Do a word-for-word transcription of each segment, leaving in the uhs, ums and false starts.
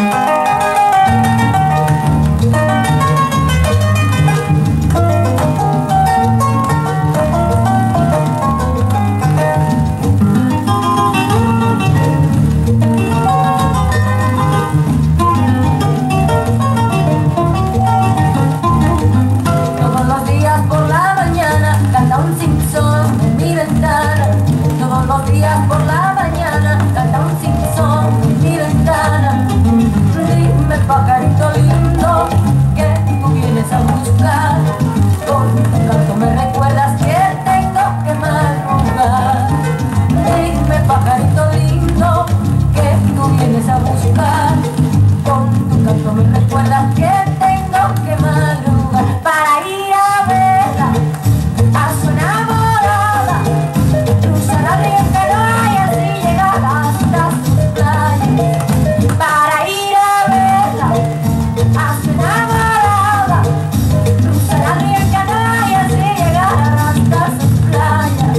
Por la mañana canta un sinsón en mi ventana. Dime, pajarito lindo, que tú vienes a buscar. Con tu canto me recuerdas que tengo que madrugar. Dime, pajarito lindo, que tú vienes a buscar. Con tu canto me recuerdas que tengo que madrugar para ir a verla a su enamorada. Cruzar la ría en canoa y así llegar hasta sus playas. Para ir a verla a su enamorada. Cruzar la ría en canoa y así llegar hasta sus playas.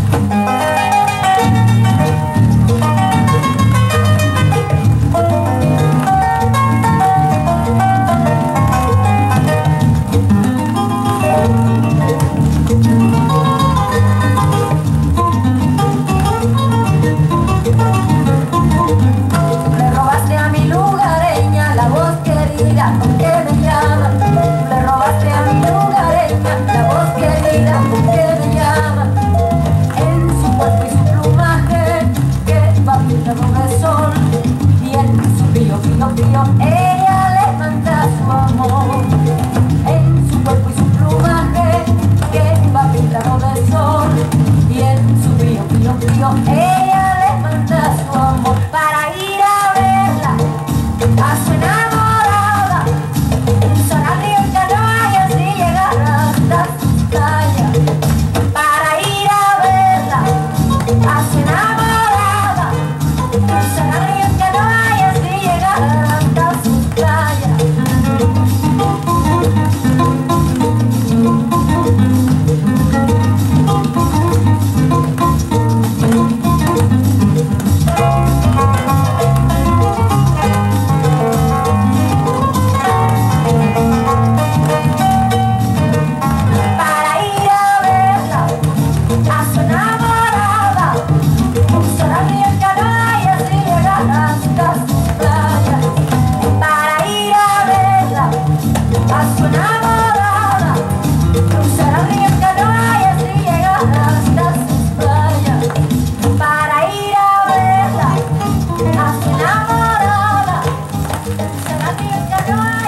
¿Con qué me llaman? Tú le robaste a mi lugareña la voz querida, ¿con qué me llaman? En su cuerpo y su plumaje que va pintado de sol, y en su brillo, brillo, brillo ella le manda su amor. En su cuerpo y su plumaje que va pintado de sol, y en su brillo, brillo, brillo ella le manda su amor para ir a verla a su enamorada. A su enamorada, cruzar el río en canoa y así llegar hasta sus playas. Para ir a verla, a su enamorada, cruzar el río en canoa.